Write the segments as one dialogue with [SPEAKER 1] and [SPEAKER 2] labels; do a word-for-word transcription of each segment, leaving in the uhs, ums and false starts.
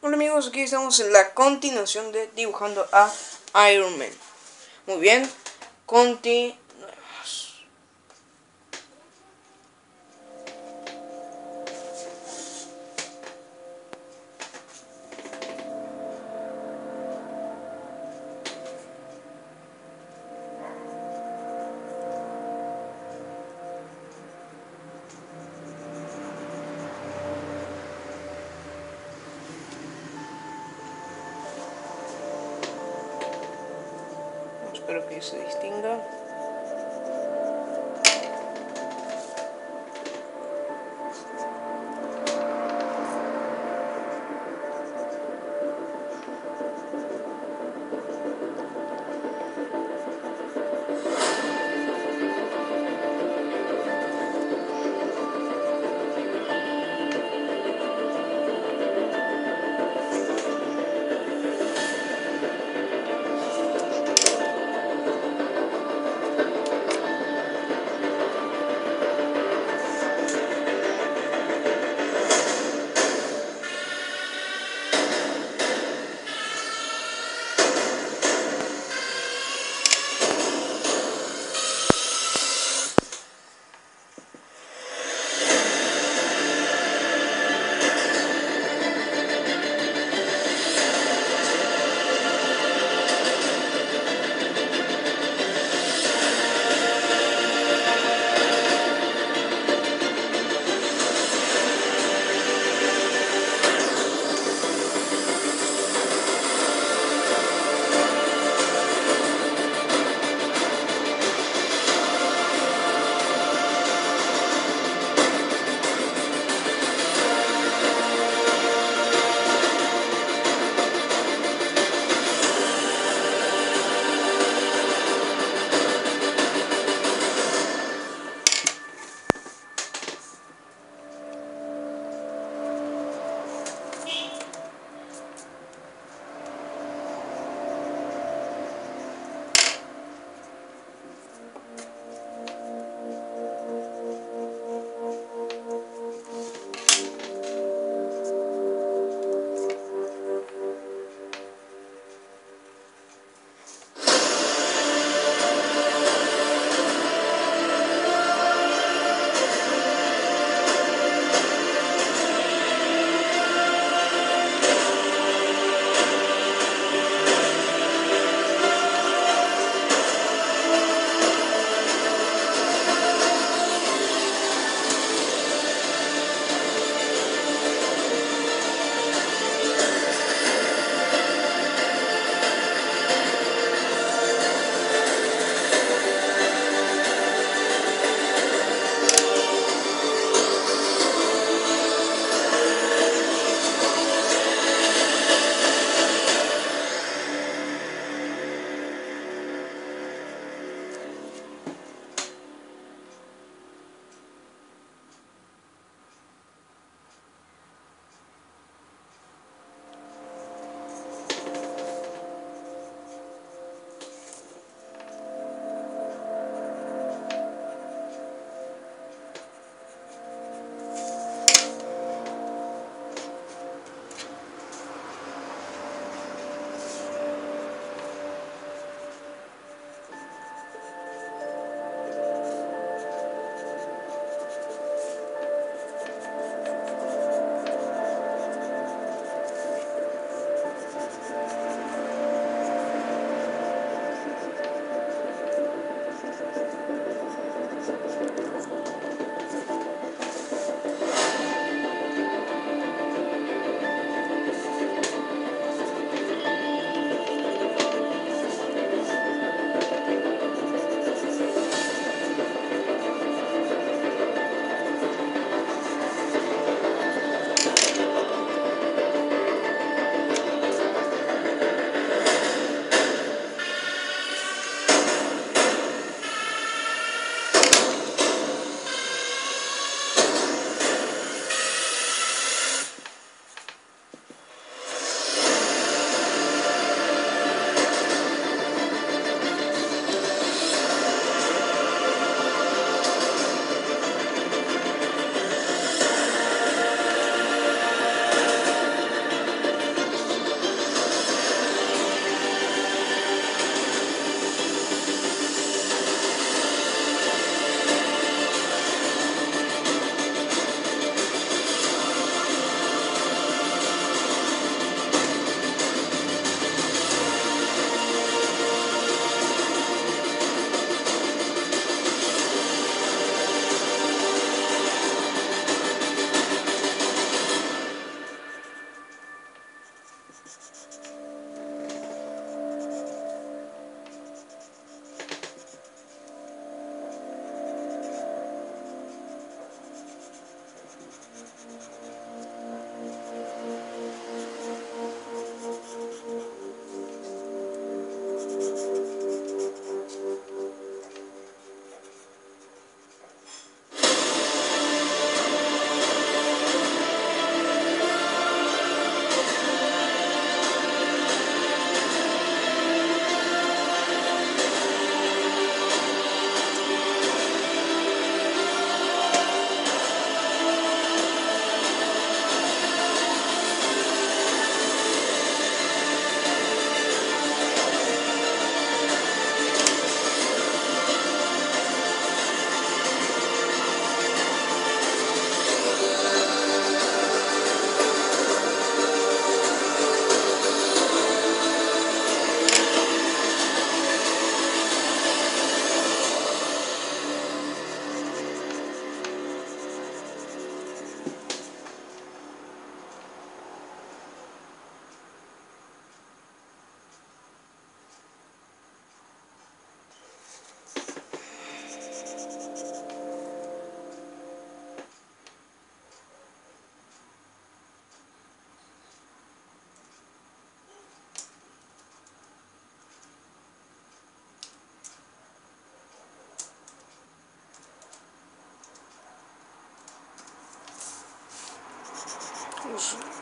[SPEAKER 1] Hola amigos, aquí estamos en la continuación de dibujando a Iron Man. Muy bien, continuemos. Espero que se distinga.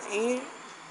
[SPEAKER 1] Y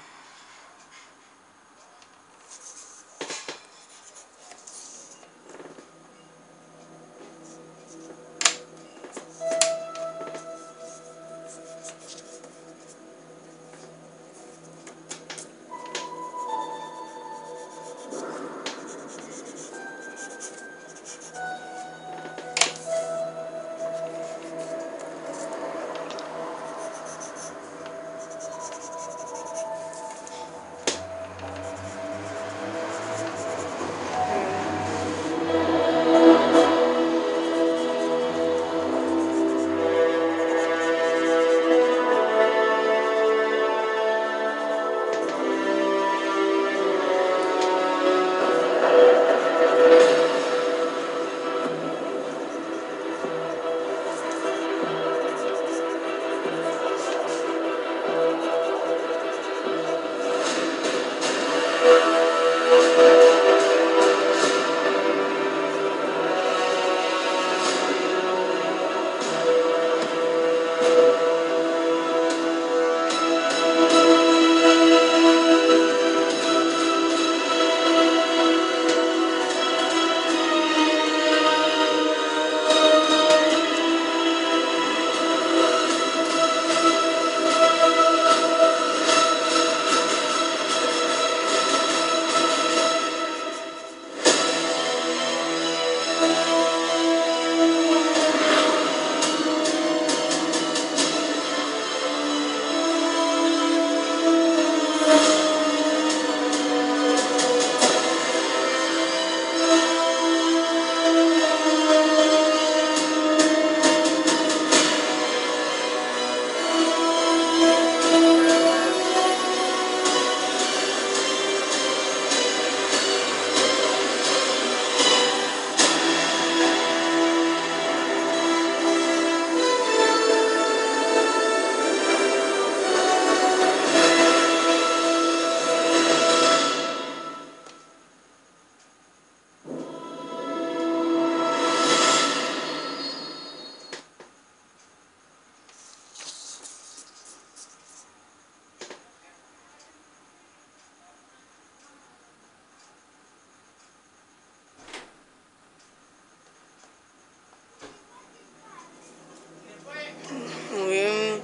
[SPEAKER 1] muy bien,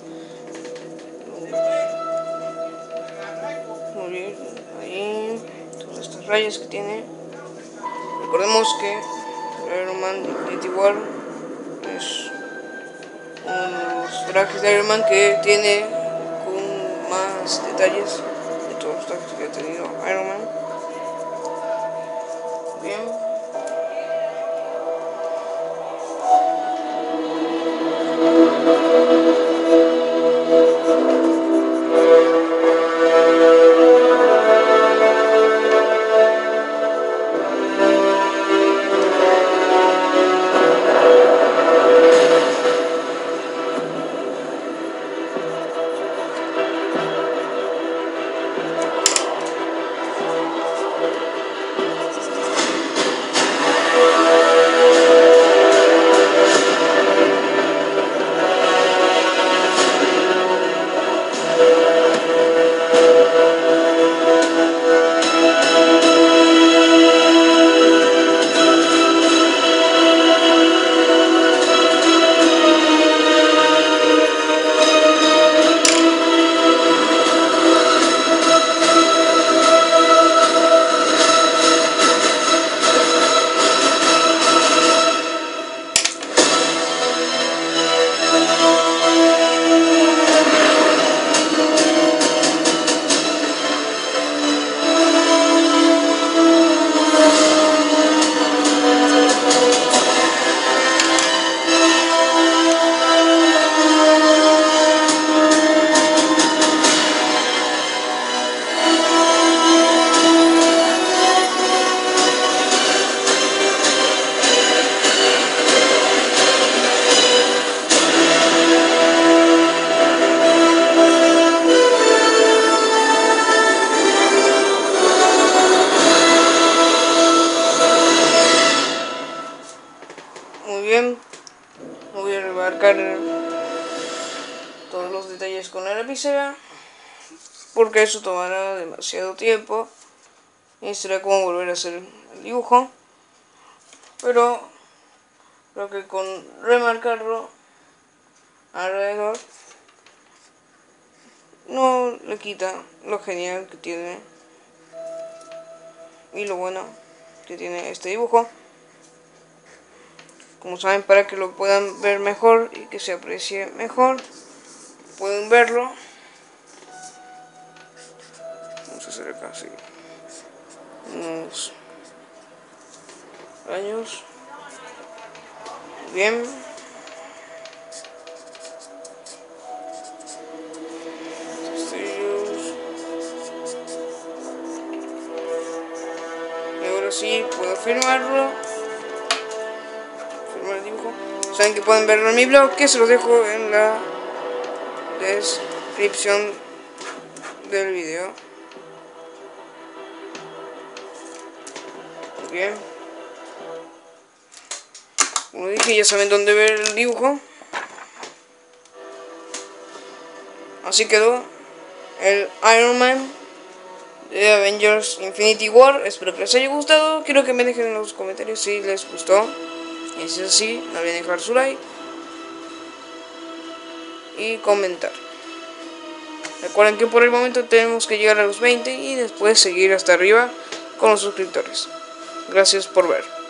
[SPEAKER 1] muy bien, ahí todas estas rayas que tiene. Recordemos que Iron Man de Infinity War es uno de los trajes de Iron Man que tiene con más detalles de todos los trajes que ha tenido Iron Man. Bien. Muy bien, voy a remarcar todos los detalles con la lapicera. porque eso tomará demasiado tiempo y será como volver a hacer el dibujo, pero creo que con remarcarlo alrededor no le quita lo genial que tiene y lo bueno que tiene este dibujo. Como saben, para que lo puedan ver mejor y que se aprecie mejor, pueden verlo. Vamos a hacer acá así unos años. Bien. Y ahora sí puedo firmarlo. Firmar el dibujo. Saben que pueden verlo en mi blog, que se los dejo en la descripción del video. Bien. Como dije, ya saben dónde ver el dibujo. Así quedó el Iron Man de Avengers Infinity War. Espero que les haya gustado. Quiero que me dejen en los comentarios si les gustó. Y si es así, no olviden dejar su like y comentar. Recuerden que por el momento tenemos que llegar a los veinte y después seguir hasta arriba con los suscriptores. Gracias por ver.